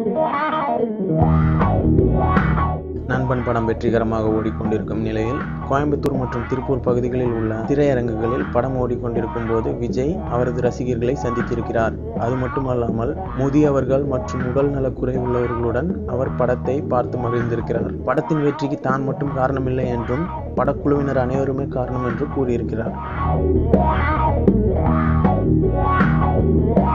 நண்பன் படம் வெற்றிகரமாக ஓடிக்கொண்டிருக்கும் நிலையில் கோயம்புத்தூர் மற்றும் திருப்பூர் பகுதிகளில் உள்ள திரையரங்குகளில் படம் ஓடிக்கொண்டிருக்கும் போது விஜய் அவரது ரசிகர்களை சந்தித்திருக்கிறார். அது மட்டுமல்லாமல் முதியவர்கள் மற்றும் உடல் நலக்குறை உள்ளவர்களுடன் அவர் படத்தை பார்த்து மகிழ்ந்திருக்கிறார். படத்தின் வெற்றிக்கு தான் மட்டும் காரணமில்லை என்றும் படக்குழுவினர் அனைவருமே காரணம் என்று கூறியிருக்கிறார்.